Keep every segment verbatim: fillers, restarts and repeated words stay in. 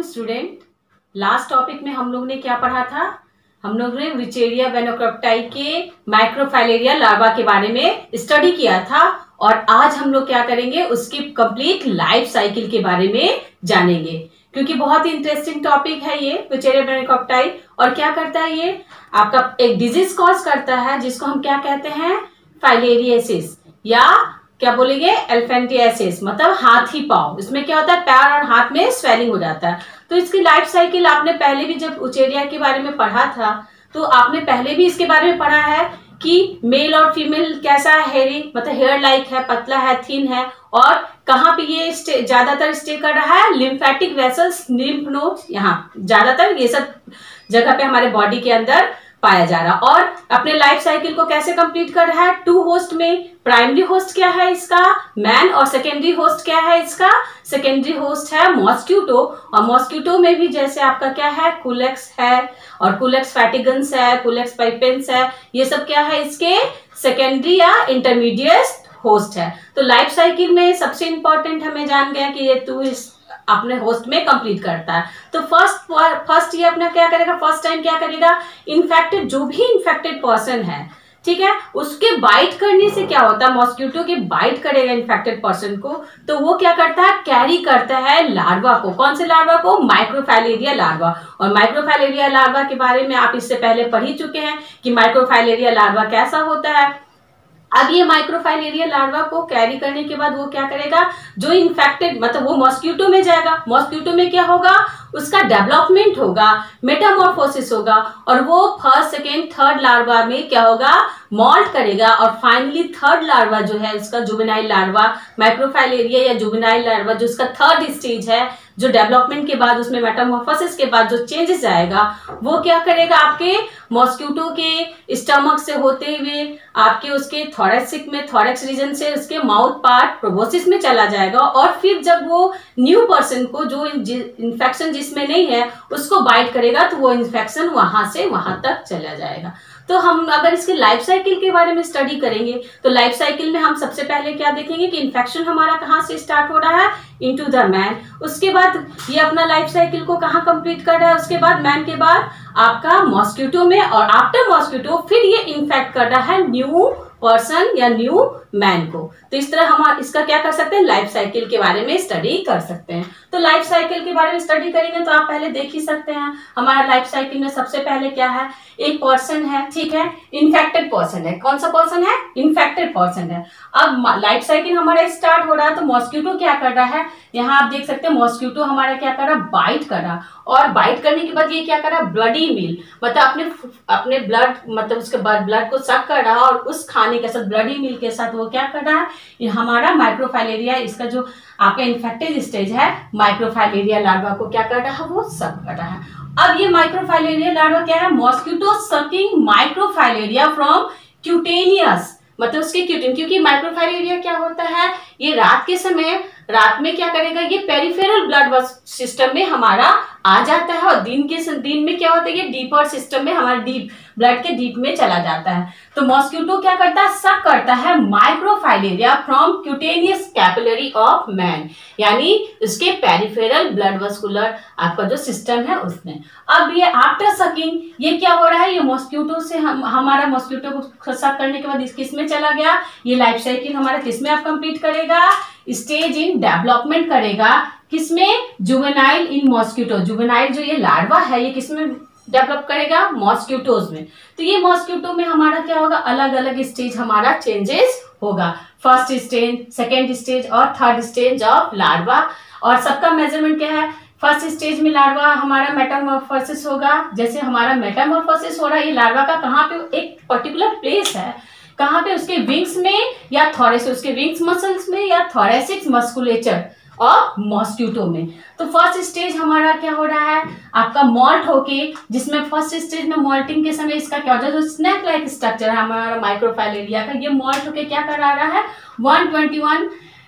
Student, last topic में हम लोग ने क्या पढ़ा था? हम लोग ने विचेरिया बैनोक्रप्टाई के माइक्रोफाइलेरिया लार्वा के बारे में स्टडी किया था और आज हम लोग क्या करेंगे, उसकी कंप्लीट लाइफ साइकिल के बारे में जानेंगे, क्योंकि बहुत ही इंटरेस्टिंग टॉपिक है ये विचेरिया बैनोक्रप्टाई। और क्या करता है ये? आपका एक डिजीज कॉज करता है जिसको हम क्या कहते हैं, फाइलेरियासिस, या क्या बोलेंगे, एल्फेंटियासिस, मतलब हाथी पाँव। इसमें क्या होता है, पैर और हाथ में स्वेलिंग हो जाता है। तो इसकी लाइफ साइकिल आपने पहले भी जब उचेरिया के बारे में पढ़ा था तो आपने पहले भी इसके बारे में पढ़ा है कि मेल और फीमेल कैसा है, हेयरी मतलब हेयर लाइक है, पतला है, थिन है, और कहाँ पे ये स्टे, ज्यादातर स्टे कर रहा है, लिम्फेटिक वेसल्स, लिम्फ नोड्स, यहाँ ज्यादातर ये सब जगह पे हमारे बॉडी के अंदर पाया जा रहा। और अपने लाइफ साइकिल को कैसे कंप्लीट कर रहा है, टू होस्ट में। प्राइमरी होस्ट क्या है इसका, मैन, और सेकेंडरी होस्ट क्या है इसका, सेकेंडरी होस्ट है मॉस्क्यूटो। और मॉस्क्यूटो में भी जैसे आपका क्या है, कुलेक्स है, और कुलेक्स फैटिगन्स है, कुलेक्स पाइपेंस है, ये सब क्या है इसके सेकेंडरी या इंटरमीडिएट होस्ट है। तो लाइफ साइकिल में सबसे इंपॉर्टेंट हमें जान गया कि ये टू इस अपने होस्ट में कंप्लीट करता है। तो फर्स्ट फर्स्ट ये अपना क्या करेगा, फर्स्ट टाइम क्या करेगा, इन्फेक्टेड, जो भी इन्फेक्टेड पर्सन है, ठीक है, उसके बाइट करने से क्या होता है, मॉस्क्यूटो के बाइट करेगा इन्फेक्टेड पर्सन को, तो वो क्या करता है, कैरी करता है लार्वा को। कौन से लार्वा को, माइक्रोफाइलेरिया लार्वा। और माइक्रोफाइलेरिया लार्वा के बारे में आप इससे पहले पढ़ ही चुके हैं कि माइक्रोफाइलेरिया लार्वा कैसा होता है। अब ये माइक्रोफाइलेरिया लार्वा को कैरी करने के बाद वो क्या करेगा, जो इन्फेक्टेड मतलब वो मॉस्क्यूटो में जाएगा। मॉस्क्यूटो में क्या होगा, उसका डेवलपमेंट होगा, मेटामॉर्फोसिस होगा, और वो फर्स्ट सेकेंड थर्ड लार्वा में क्या होगा, मॉल्ट करेगा, और फाइनली थर्ड लार्वा जो है उसका जुवेनाइल लार्वा, माइक्रोफाइलेरिया या जुवेनाइल लार्वा जो उसका थर्ड स्टेज है, जो डेवलपमेंट के बाद उसमें मेटामॉर्फोसिस के बाद जो चेंजेस आएगा, वो क्या करेगा, आपके मॉस्क्यूटो के स्टमक से होते हुए आपके उसके थोरेसिक में, थोरेक्स रीजन से उसके माउथ पार्ट प्रोबोसिस में चला जाएगा, और फिर जब वो न्यू पर्सन को, जो इन्फेक्शन जिसमें नहीं है, उसको बाइट करेगा तो वो इन्फेक्शन वहां से वहां तक चला जाएगा। तो हम अगर इसके लाइफ साइकिल के बारे में स्टडी करेंगे तो लाइफ साइकिल में हम सबसे पहले क्या देखेंगे कि इन्फेक्शन हमारा कहाँ से स्टार्ट हो रहा है, इनटू द मैन। उसके बाद ये अपना लाइफ साइकिल को कहाँ कंप्लीट कर रहा है, उसके बाद मैन के बाद आपका मॉस्क्यूटो में, और आफ्टर मॉस्क्यूटो फिर ये इन्फेक्ट कर रहा है न्यू पर्सन या न्यू मैन को। तो इस तरह हम इसका क्या कर सकते हैं, लाइफ साइकिल के बारे में स्टडी कर सकते हैं। तो लाइफ साइकिल के बारे में स्टडी करेंगे तो आप पहले देख ही सकते हैं हमारा लाइफ साइकिल में सबसे पहले क्या है, एक पर्सन है, ठीक है, इन्फेक्टेड पर्सन है। कौन सा पर्सन है, इन्फेक्टेड पर्सन है। अब लाइफ साइकिल हमारा स्टार्ट हो रहा है तो मॉस्क्यूटो क्या कर रहा है, यहाँ आप देख सकते हैं मॉस्क्यूटो हमारा क्या कर रहा है, बाइट कर रहा, और बाइट करने के बाद ये क्या कर रहा है, ब्लडी मील, मतलब अपने अपने ब्लड मतलब उसके ब्लड को सक कर रहा है, और उस खाने के साथ ब्लडी मील के साथ वो क्या कर रहा है, ये हमारा माइक्रोफाइलेरिया, इसका जो आपका इन्फेक्टेड स्टेज है, माइक्रोफाइलेरिया लार्वा को क्या कर रहा है, वो सक कर रहा है। अब ये माइक्रोफाइलेरिया लार्वा क्या है, mosquito sucking microfilaria from cutaneous, मतलब उसके क्यूटेन, क्योंकि माइक्रोफाइलेरिया क्या होता है, ये रात के समय, रात में क्या करेगा, ये पेरिफेरल ब्लड सिस्टम में हमारा आ जाता है, और दिन के दिन में क्या होता है, ये डीपर सिस्टम में हमारा डीप ब्लड के डीप में चला जाता है। तो मॉस्क्यूटो क्या करता है, सक करता है microfilaria from cutaneous capillary of man, यानी उसके पेरिफेरल ब्लड वस्कुलर आपका जो सिस्टम है उसमें। अब ये आफ्टर सकिंग ये क्या हो रहा है, ये मॉस्क्यूटो से हम हमारा मॉस्क्यूटो को सक करने के बाद इस किस में चला गया, ये लाइफ साइकिल हमारा किस में आप कंप्लीट करेगा, स्टेज इन डेवलपमेंट करेगा, किसमें, जुवेनाइल इन मॉस्क्यूटो। जुवेनाइल जो ये लार्वा है ये किसमें डेवलप करेगा, मॉस्क्यूटोज में। तो ये मॉस्क्यूटो में हमारा क्या होगा, अलग अलग स्टेज हमारा चेंजेस होगा, फर्स्ट स्टेज, सेकेंड स्टेज और थर्ड स्टेज ऑफ लार्वा। और सबका मेजरमेंट क्या है, फर्स्ट स्टेज में लार्वा हमारा मेटामॉर्फोसिस होगा, जैसे हमारा मेटामॉर्फोसिस हो रहा है, ये लार्वा का कहाँ पे, एक पर्टिकुलर प्लेस है, कहाँ पे, उसके विंग्स में या थोरेस, उसके विंग्स मसल्स में या थोरेसिक मस्कुलेचर और मॉस्क्यूटो में। तो फर्स्ट स्टेज हमारा क्या हो रहा है, आपका मॉल्ट होके, जिसमें फर्स्ट स्टेज में मॉल्टिंग के समय इसका क्या होता है, जो स्नैक लाइक स्ट्रक्चर है हमारा माइक्रोफाइलेरिया का, ये मॉल्ट होके क्या करा रहा है, वन ट्वेंटी वन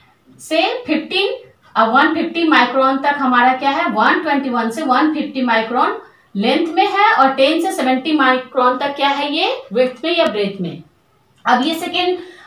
से फिफ्टीन अब वन फिफ्टी माइक्रोन तक हमारा क्या है, वन ट्वेंटी वन से वन फिफ्टी माइक्रोन लेंथ में है, और टेन से सेवेंटी माइक्रोन तक क्या है, ये विड्थ में या ब्रेथ में। अब ये सेकेंड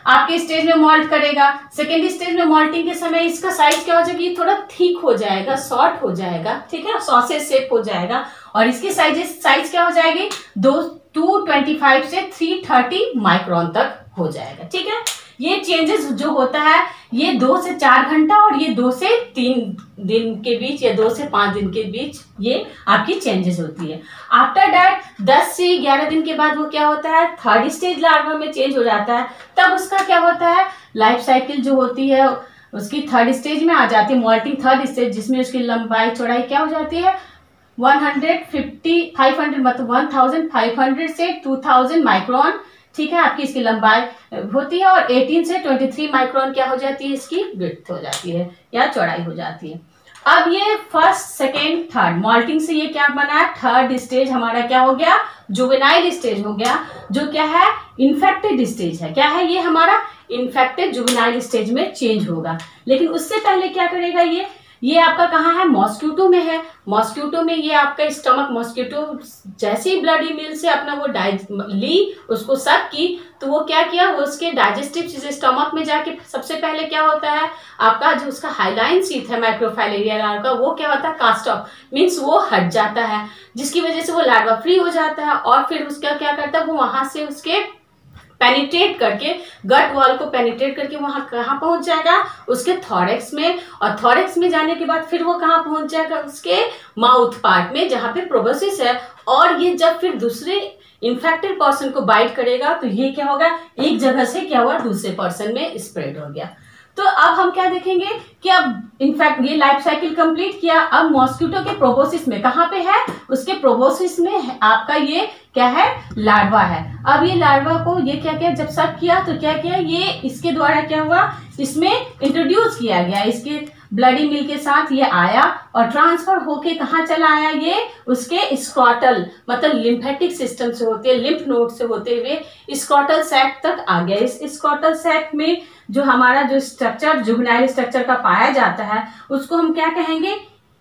आपके स्टेज में मॉल्ट करेगा। सेकेंड स्टेज में मॉल्टिंग के समय इसका साइज क्या हो जाएगा, ये थोड़ा थिक हो जाएगा, शॉर्ट हो जाएगा, ठीक है, सॉसेज शेप हो जाएगा। और इसकी साइज साइज क्या हो जाएगी, दो टू ट्वेंटी फाइव से थ्री थर्टी माइक्रोन तक हो जाएगा, ठीक है। ये चेंजेस जो होता है ये दो से चार घंटा और ये दो से तीन दिन के बीच या दो से पांच दिन के बीच ये आपकी चेंजेस होती है। आफ्टर दैट दस से ग्यारह दिन के बाद वो क्या होता है, थर्ड स्टेज लार्वा में चेंज हो जाता है। तब उसका क्या होता है, लाइफ साइकिल जो होती है उसकी थर्ड स्टेज में आ जाती है, मॉल्टिंग थर्ड स्टेज, जिसमें उसकी लंबाई चौड़ाई क्या हो जाती है, one hundred fifty five hundred मतलब वन थाउजेंड फाइव हंड्रेड से टू थाउजेंड माइक्रोन, ठीक है, आपकी इसकी लंबाई होती है। और अठारह से तेईस माइक्रोन क्या हो जाती है, इसकी विड्थ हो जाती है या चौड़ाई हो जाती है। अब ये फर्स्ट सेकेंड थर्ड मॉल्टिंग से ये क्या बना है, थर्ड स्टेज हमारा क्या हो गया, जुवेनाइल स्टेज हो गया, जो क्या है इन्फेक्टेड स्टेज है। क्या है ये हमारा इन्फेक्टेड जुवेनाइल स्टेज में चेंज होगा। लेकिन उससे पहले क्या करेगा, ये ये आपका कहाँ है, मॉस्क्यूटो में है। मॉस्क्यूटो में ये आपका स्टमक, मॉस्क्यूटो जैसे ही ब्लडी मिल से अपना वो डाइज ली, उसको सक की, तो वो क्या किया, वो उसके डाइजेस्टिव स्टमक में जाके सबसे पहले क्या होता है, आपका जो उसका हाइलाइन सीथ है माइक्रोफाइलेरिया लार्वा, वो क्या होता है, कास्ट ऑफ, मीन्स वो हट जाता है, जिसकी वजह से वो लार्वा फ्री हो जाता है। और फिर उसका क्या करता है, वो वहां से उसके पेनिट्रेट करके गट वॉल को पेनिट्रेट करके वहां कहाँ पहुंच जाएगा, उसके थॉरेक्स में। और थॉरेक्स में जाने के बाद फिर वो कहाँ पहुंच जाएगा, उसके माउथ पार्ट में, जहां पे प्रोबोसिस है। और ये जब फिर दूसरे इन्फेक्टेड पर्सन को बाइट करेगा तो ये क्या होगा, एक जगह से क्या हुआ दूसरे पर्सन में स्प्रेड हो गया। तो अब हम क्या देखेंगे कि अब इनफैक्ट ये लाइफ साइकिल कंप्लीट किया। अब मॉस्क्यूटो के प्रोबोसिस में कहाँ पे है, उसके प्रोबोसिस में आपका ये क्या है, लार्वा है। अब ये लार्वा को ये क्या किया, जब सब किया तो क्या किया, ये इसके द्वारा क्या हुआ, इसमें इंट्रोड्यूस किया गया, इसके ब्लडी मिल के साथ ये आया और ट्रांसफर होके कहाँ चला आया, ये उसके स्क्रॉटल मतलब लिम्फेटिक सिस्टम से होते लिम्फ नोड से होते हुए स्क्रॉटल सैक तक आ गया। इस स्क्रॉटल सैक में जो हमारा जो स्ट्रक्चर जुवेनाइल स्ट्रक्चर का पाया जाता है उसको हम क्या कहेंगे,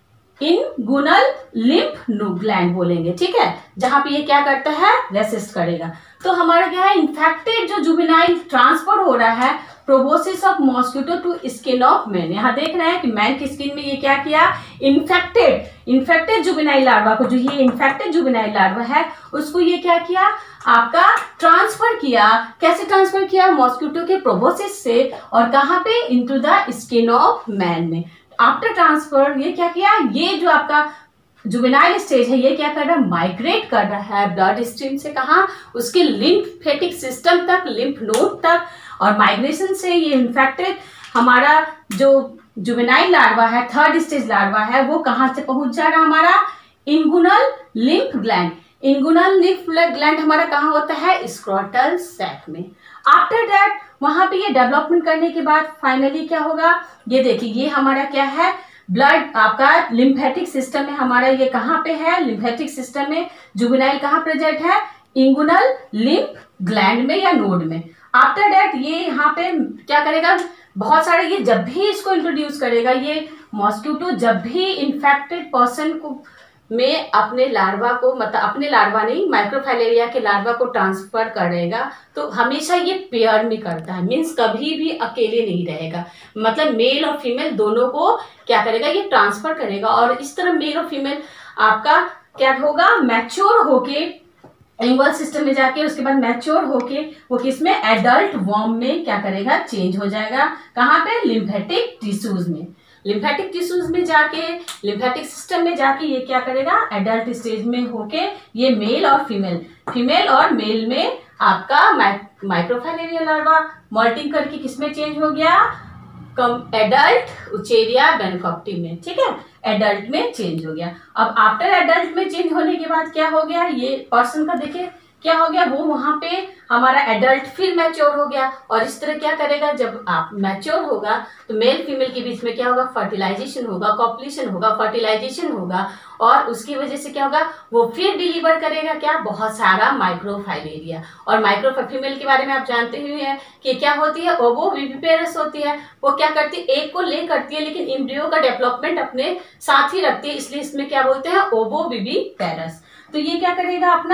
इनगुनल लिम्फ ग्लैंड बोलेंगे, ठीक है, जहां पे ये क्या करता है, रेसिस्ट करेगा। तो हमारा क्या है, इन्फेक्टेड जो जुवेनाइल ट्रांसफर हो रहा है proboscis of mosquito to skin of man. यहाँ देख रहे हैं कि मैन की स्किन में ये क्या किया, इन्फेक्टेड इन्फेक्टेड जुवेनाइल लार्वा को, जो ये इन्फेक्टेड जुवेनाइल लार्वा है उसको ये क्या किया, आपका ट्रांसफर किया। कैसे ट्रांसफर किया, मॉस्क्यूटो के प्रोबोसिस से, और कहाँ पे, into the skin of man में। आफ्टर ट्रांसफर ये क्या किया, ये जो आपका जुवेनाइल स्टेज है ये क्या कर रहा है, माइग्रेट कर रहा है ब्लड स्ट्रीम से कहाँ, उसके लिम्फेटिक सिस्टम तक, लिम्फ नोड तक। और माइग्रेशन से ये इन्फेक्टेड हमारा जो जुवेनाइल लार्वा है, थर्ड स्टेज लार्वा है, वो कहाँ से पहुंच जा रहा है, हमारा inguinal lymph gland. Inguinal lymph gland हमारा कहाँ होता है, स्क्रॉटल सैक में। आफ्टर दैट वहां पे ये डेवलपमेंट करने के बाद फाइनली क्या होगा, ये देखिए ये हमारा क्या है, ब्लड आपका लिम्फेटिक सिस्टम में हमारा ये कहाँ पे है, लिम्फेटिक सिस्टम में जुवेनाइल कहाँ प्रेजेंट है, इंगुनल लिम्फ ग्लैंड में या नोड में। आफ्टर दैट ये यहाँ पे क्या करेगा, बहुत सारे ये जब भी इसको इंट्रोड्यूस करेगा, ये मॉस्क्यूटो जब भी इन्फेक्टेड पर्सन को में अपने लार्वा को, मतलब अपने लार्वा नहीं, माइक्रोफाइलेरिया के लार्वा को ट्रांसफर करेगा तो हमेशा ये पेयर में करता है, मीन्स कभी भी अकेले नहीं रहेगा, मतलब मेल और फीमेल दोनों को क्या करेगा, ये ट्रांसफर करेगा। और इस तरह मेल और फीमेल आपका क्या होगा, मैच्योर होके एंगुअल सिस्टम में जाके उसके बाद मैच्योर होके वो किसमें, एडल्ट वॉर्म में क्या करेगा, चेंज हो जाएगा। कहाँ पे, लिम्फेटिक टिश्यूज में। लिम्फेटिक टिश्यूज में जाके, लिम्फेटिक सिस्टम में जाके ये क्या करेगा, एडल्ट स्टेज में होके ये मेल और फीमेल, फीमेल और मेल में आपका माइक्रोफाइलेरिया लार्वा मॉल्टिंग करके किसमें चेंज हो गया, कम एडल्ट उचेरिया बेनकॉप्टी में, ठीक है, एडल्ट में चेंज हो गया। अब आफ्टर एडल्ट में चेंज होने के बाद क्या हो गया, ये पर्सन का देखिए क्या हो गया, वो वहां पे हमारा एडल्ट फिर मैच्योर हो गया। और इस तरह क्या करेगा, जब आप मैच्योर होगा तो मेल फीमेल के बीच में क्या होगा, फर्टिलाइजेशन होगा, कॉपुलेशन होगा, फर्टिलाइजेशन होगा, और उसकी वजह से क्या होगा, वो फिर डिलीवर करेगा क्या, बहुत सारा माइक्रोफाइलेरिया। और माइक्रो फीमेल के बारे में आप जानते हुए हैं कि क्या होती है, ओवो विविपेरस होती है, वो क्या करती है, एक को ले करती है लेकिन एम्ब्रियो का डेवलपमेंट अपने साथ ही रखती है, इसलिए इसमें क्या बोलते हैं, ओवो विविपेरस। तो ये क्या करेगा, अपना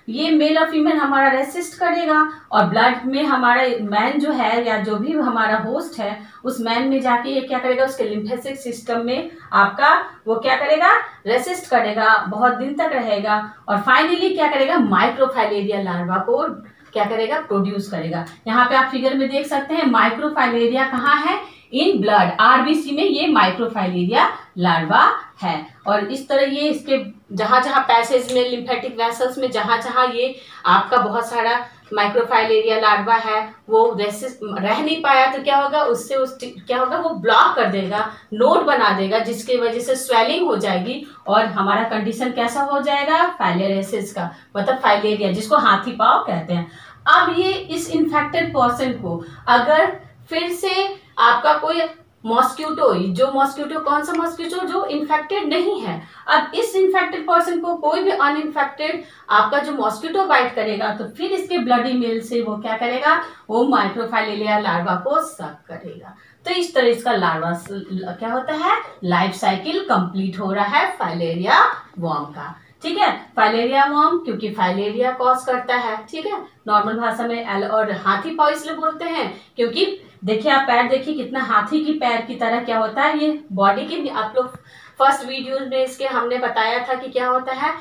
ये मेल और फीमेल हमारा रेसिस्ट करेगा और ब्लड में हमारा मैन जो है या जो भी हमारा होस्ट है उस मैन में जाके ये क्या करेगा, उसके लिम्फेटिक सिस्टम में आपका वो क्या करेगा, रेसिस्ट करेगा, बहुत दिन तक रहेगा और फाइनली क्या करेगा, माइक्रोफाइलेरिया लार्वा को क्या करेगा, प्रोड्यूस करेगा। यहाँ पे आप फिगर में देख सकते हैं माइक्रोफाइलेरिया कहाँ है, इन ब्लड, आरबीसी में ये माइक्रोफाइलेरिया लार्वा है। और इस तरह ये इसके जहां जहां पैसेज में लिम्फेटिक वेसल्स में जहां जहां ये आपका बहुत सारा माइक्रोफाइलेरिया लार्वा है वो रेसिस्ट रह नहीं पाया तो क्या होगा, उससे उस क्या होगा, वो ब्लॉक कर देगा, नोड बना देगा, जिसकी वजह से स्वेलिंग हो जाएगी और हमारा कंडीशन कैसा हो जाएगा, फाइलेरियासिस का, मतलब फाइलेरिया, जिसको हाथी पाँव कहते हैं। अब ये इस इन्फेक्टेड पर्सन को अगर फिर से आपका कोई मॉस्क्यूटो, जो मॉस्क्यूटो कौन सा मॉस्क्यूटो, जो इन्फेक्टेड नहीं है, अब इस इन्फेक्टेड पर्सन को कोई भी अनइन्फेक्टेड आपका जो मॉस्क्यूटो बाइट करेगा तो फिर इसके ब्लडी मेल से वो क्या करेगा, वो माइक्रोफाइलेरिया लार्वा को सक करेगा। तो इस तरह इसका लार्वा क्या होता है, लाइफ साइकिल कंप्लीट हो रहा है फाइलेरिया वर्म का। ठीक है, फाइलेरिया वर्म क्योंकि फाइलेरिया कॉज करता है। ठीक है, नॉर्मल भाषा में एल और हाथी पाँव इसलिए बोलते हैं क्योंकि देखिए आप पैर देखिए कितना हाथी की पैर की तरह क्या होता है, ये बॉडी की, आप लोग फर्स्ट वीडियो में इसके हमने बताया था कि क्या होता है,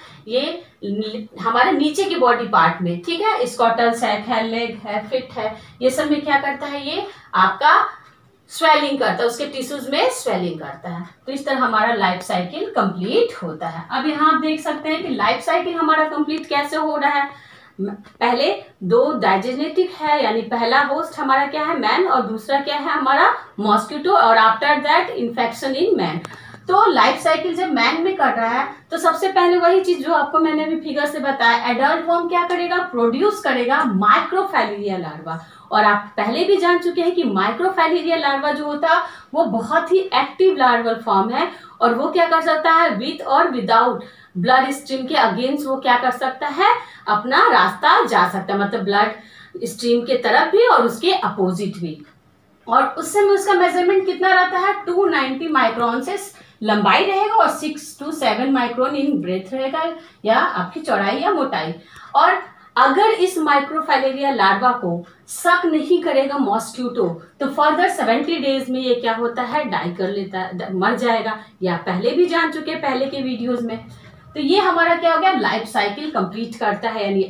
ये हमारे नीचे की बॉडी पार्ट में, ठीक है, स्कॉटल सैक है, लेग है, फिट है, ये सब में क्या करता है, ये आपका स्वेलिंग करता है, उसके टिश्यूज में स्वेलिंग करता है। तो इस तरह हमारा लाइफ साइकिल कंप्लीट होता है। अब यहाँ आप देख सकते हैं कि लाइफ साइकिल हमारा कंप्लीट कैसे हो रहा है। पहले दो डाइजेनेटिक है, यानी पहला होस्ट हमारा क्या है, मैन, और दूसरा क्या है हमारा मॉस्किटो, और after that infection in man. तो लाइफ साइकिल जब मैन में कर रहा है तो सबसे पहले वही चीज जो आपको मैंने अभी फिगर से बताया, एडल्ट वर्म क्या करेगा, प्रोड्यूस करेगा माइक्रोफाइलेरिया लार्वा। और आप पहले भी जान चुके हैं कि माइक्रोफाइलेरिया लार्वा जो होता है वो बहुत ही एक्टिव लार्वल फॉर्म है और वो क्या कर सकता है, विथ और विदाउट ब्लड स्ट्रीम के अगेंस्ट वो क्या कर सकता है, अपना रास्ता जा सकता है, मतलब ब्लड स्ट्रीम के तरफ भी और उसके अपोजिट भी। और उस समय उसका मेजरमेंट कितना रहता है, टू सौ नब्बे माइक्रोन से लंबाई रहेगा और six to seven micron in breadth रहेगा, या आपकी चौड़ाई या मोटाई। और अगर इस माइक्रोफाइलेरिया लार्वा को सक नहीं करेगा मॉस्क्यूटो तो फर्दर सेवेंटी डेज में ये क्या होता है, डाई कर लेता है, मर जाएगा, या पहले भी जान चुके हैं पहले के वीडियोस में। तो ये हमारा क्या हो गया, लाइफ साइकिल कंप्लीट करता है, यानी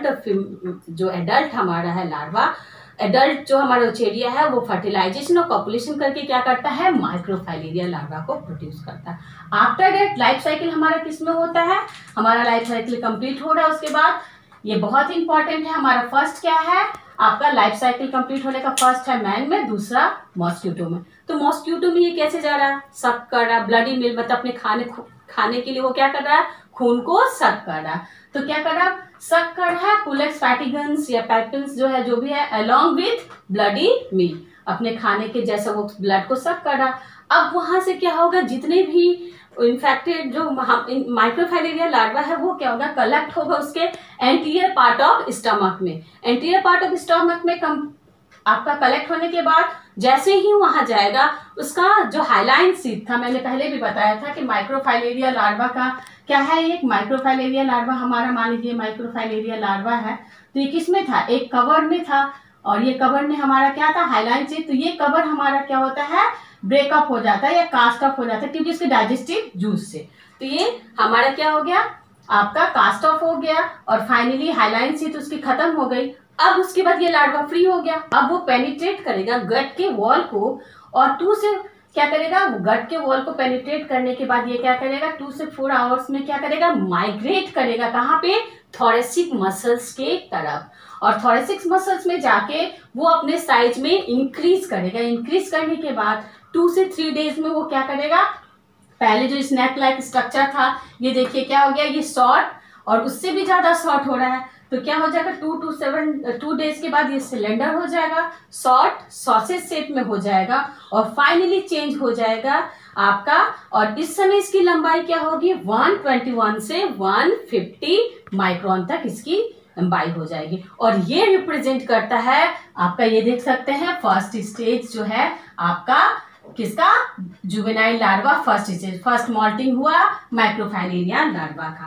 एडल्ट जो एडल्ट हमारा है लार्वा, एडल्ट जो हमारा उचेरिया है वो फर्टिलाइजेशन और कॉपुलेशन करके क्या करता है, माइक्रोफाइलेरिया लार्वा को प्रोड्यूस करता है। आफ्टर दैट लाइफ साइकिल हमारा किस में होता है, हमारा लाइफ साइकिल कंप्लीट हो रहा है। उसके बाद ये बहुत इंपॉर्टेंट है, हमारा फर्स्ट क्या है, आपका लाइफ साइकिल कंप्लीट होने का फर्स्ट है मैन में, दूसरा मॉस्क्यूटो में। तो मॉस्क्यूटो में ये कैसे जा रहा है, सक कर रहा है, ब्लडी मिल मतलब अपने खाने खाने के लिए वो क्या कर रहा है, खून को सक कर रहा है। तो क्या कर रहा है, सक कर रहा है कुलेक्स फैटिगन्स या पैपिल्स जो है, जो भी है, अलोंग विथ ब्लडी मील, अपने खाने के जैसा वो ब्लड को सक कर रहा। अब वहां से क्या होगा, जितने भी इन्फेक्टेड जो माइक्रोफाइलेरिया लार्वा है वो क्या होगा, कलेक्ट होगा उसके एंटीरियर पार्ट ऑफ स्टमक में। एंटीरियर पार्ट ऑफ स्टमक में कम आपका कलेक्ट होने के बाद जैसे ही वहां जाएगा, उसका जो हाइलाइन सीट था, मैंने पहले भी बताया था कि माइक्रोफाइलेरिया लार्वा का क्या है, एक माइक्रोफाइलेरिया लार्वा हमारा मान लीजिए माइक्रोफाइलेरिया लार्वा है, तो ये किस में था, एक कवर में था, और ये कवर में हमारा क्या था, हाइलाइन सीट। तो ये कवर हमारा क्या होता है, ब्रेकअप हो जाता है या कास्ट ऑफ हो जाता है, क्योंकि इसके डाइजेस्टिव जूस से। तो ये हमारा क्या हो गया, आपका कास्ट ऑफ हो गया, और फाइनली हाइलाइन सीट उसकी खत्म हो गई। अब उसके बाद ये लार्वा फ्री हो गया, अब वो पेनिट्रेट करेगा गट के वॉल को, और टू से क्या करेगा, गट के वॉल को पेनिट्रेट करने के बाद ये क्या करेगा, टू से फोर आवर्स में क्या करेगा, माइग्रेट करेगा, कहाँ पे, थोरेसिक मसल्स के तरफ। और थोरेसिक मसल्स में जाके वो अपने साइज में इंक्रीज करेगा। इंक्रीज करने के बाद टू से थ्री डेज में वो क्या करेगा, पहले जो स्नैक लाइक स्ट्रक्चर था ये देखिए क्या हो गया, ये शॉर्ट और उससे भी ज्यादा शॉर्ट हो रहा है। तो क्या हो जाएगा, two to seven to days के बाद ये सिलेंडर हो जाएगा, शॉर्ट सॉसेज शेप में हो जाएगा, और फाइनली चेंज हो जाएगा आपका। और इस समय इसकी लंबाई क्या होगी, वन ट्वेंटी वन से वन फिफ्टी माइक्रोन तक इसकी लंबाई हो जाएगी। और ये रिप्रेजेंट करता है आपका, ये देख सकते हैं फर्स्ट स्टेज जो है आपका किसका, juvenile larva first stage, first molting हुआ माइक्रोफाइलेरिया लार्वा का।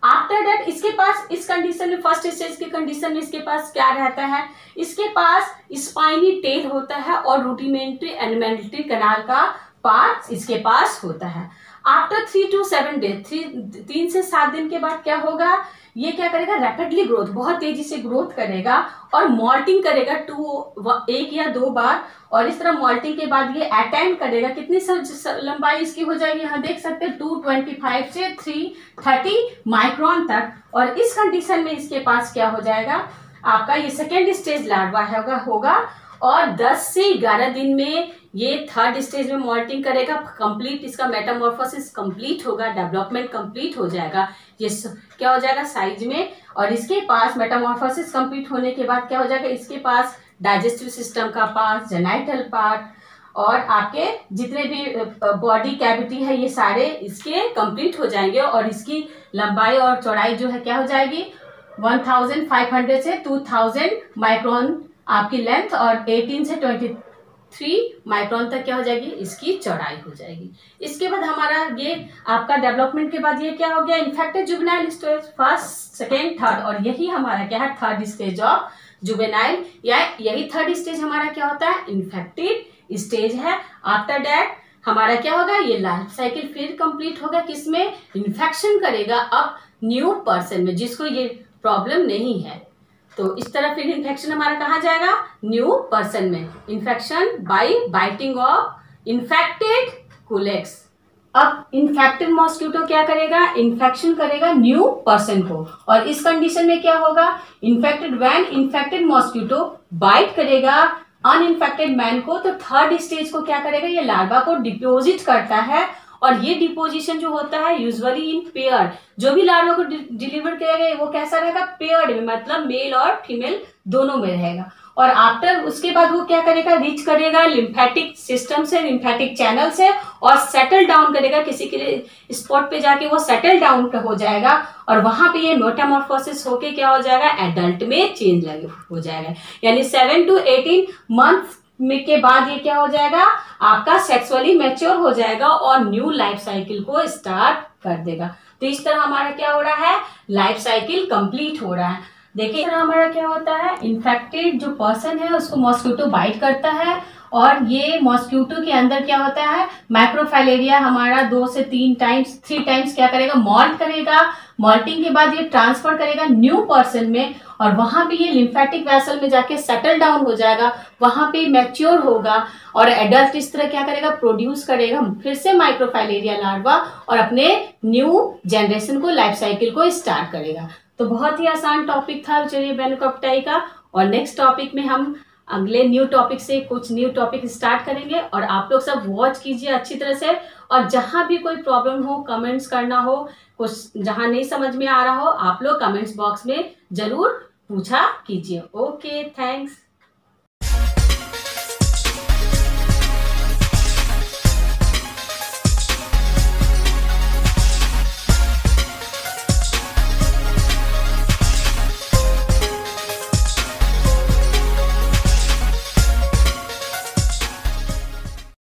आफ्टर दैट इसके पास इस कंडीशन में, फर्स्ट स्टेज के कंडीशन में इसके पास क्या रहता है, इसके पास स्पाइनी टेल होता है और रूडिमेंट्री एलिमेंट्री कैनाल का पार्ट इसके पास होता है। After three to seven day, three तीन से सात दिन के बाद क्या होगा, ये क्या करेगा, रैपिडली ग्रोथ, बहुत तेजी से ग्रोथ करेगा और मॉल्टिंग करेगा टू एक या दो बार, और इस तरह मॉल्टिंग के बाद ये अटेंड करेगा, कितनी लंबाई इसकी हो जाएगी, यहाँ देख सकते हैं टू ट्वेंटी फाइव से थ्री थर्टी माइक्रोन तक। और इस कंडीशन में इसके पास क्या हो जाएगा, आपका ये सेकेंड स्टेज लार्वा होगा होगा और दस से ग्यारह दिन में ये थर्ड स्टेज में मॉल्टिंग करेगा, कंप्लीट इसका मेटामॉर्फोसिस कंप्लीट होगा, डेवलपमेंट कंप्लीट हो जाएगा, ये क्या हो जाएगा साइज में। और इसके पास मेटामॉर्फोसिस कंप्लीट होने के बाद क्या हो जाएगा, इसके पास डाइजेस्टिव सिस्टम का पार्ट, जेनाइटल पार्ट और आपके जितने भी बॉडी कैविटी है ये सारे इसके कंप्लीट हो जाएंगे और इसकी लंबाई और चौड़ाई जो है क्या हो जाएगी, वन थाउजेंड फाइव हंड्रेड से टू थाउजेंड माइक्रोन आपकी लेंथ और अठारह से तेईस माइक्रोन तक क्या हो जाएगी, इसकी चौड़ाई हो जाएगी। इसके बाद हमारा ये आपका डेवलपमेंट के बाद ये क्या हो गया, infected juvenile stage, first second third, और यही हमारा क्या है, थर्ड स्टेज ऑफ जुवेनाइल, या यही थर्ड स्टेज हमारा क्या होता है, इन्फेक्टेड स्टेज है। आफ्टर दैट हमारा क्या होगा, ये लाइफ साइकिल फिर कंप्लीट होगा, किसमें, इन्फेक्शन करेगा अब न्यू पर्सन में जिसको ये प्रॉब्लम नहीं है। तो इस तरह फिर इन्फेक्शन हमारा कहाँ जाएगा, न्यू पर्सन में, infection by biting of infected Culex. अब इन्फेक्टेड मॉस्किटो क्या करेगा, इन्फेक्शन करेगा न्यू पर्सन को, और इस कंडीशन में क्या होगा, infected when infected mosquito bite करेगा अनइन्फेक्टेड मैन को, तो थर्ड स्टेज को क्या करेगा, ये लार्वा को डिपोजिट करता है, और ये डिपोजिशन जो होता है यूजुअली इन पेयर, जो भी लार्वा को डिलीवर किया गया वो कैसा रहेगा, पेयर्ड में, मतलब मेल और फीमेल दोनों में रहेगा। और आफ्टर उसके बाद वो क्या करेगा, रीच करेगा लिम्फेटिक सिस्टम से, लिम्फेटिक चैनल से, और सेटल डाउन करेगा किसी के स्पॉट पे जाके, वो सेटल डाउन हो जाएगा और वहां पे ये मेटामॉर्फोसिस होके क्या हो जाएगा, एडल्ट में चेंज हो जाएगा, यानी सेवन टू एटीन मंथ में के बाद ये क्या हो जाएगा, आपका सेक्सुअली मैच्योर हो जाएगा और न्यू लाइफ साइकिल को स्टार्ट कर देगा। तो इस तरह हमारा क्या हो रहा है, लाइफ साइकिल कंप्लीट हो रहा है। देखिए हमारा क्या होता है, इन्फेक्टेड जो पर्सन है उसको मॉस्किटो बाइट करता है, और ये मॉस्किटो के अंदर क्या होता है, माइक्रोफाइलेरिया हमारा दो से तीन टाइम्स थ्री टाइम्स क्या करेगा, मॉल्ट करेगा, मॉल्टिंग के बाद ये ट्रांसफर करेगा न्यू पर्सन में, और वहां पे ये लिम्फेटिक वेसल में जाके सेटल डाउन हो जाएगा, वहां पे मैच्योर होगा और एडल्ट इस तरह क्या करेगा, प्रोड्यूस करेगा फिर से माइक्रोफाइलेरिया लार्वा और अपने न्यू जनरेशन को, लाइफ साइकिल को स्टार्ट करेगा। तो बहुत ही आसान टॉपिक था विचेरिया बैनिकोप्टाई का, और नेक्स्ट टॉपिक में हम अगले न्यू टॉपिक से कुछ न्यू टॉपिक स्टार्ट करेंगे, और आप लोग सब वॉच कीजिए अच्छी तरह से, और जहां भी कोई प्रॉब्लम हो, कमेंट्स करना हो, कुछ जहां नहीं समझ में आ रहा हो, आप लोग कमेंट्स बॉक्स में जरूर पूछा कीजिए। Okay, thanks.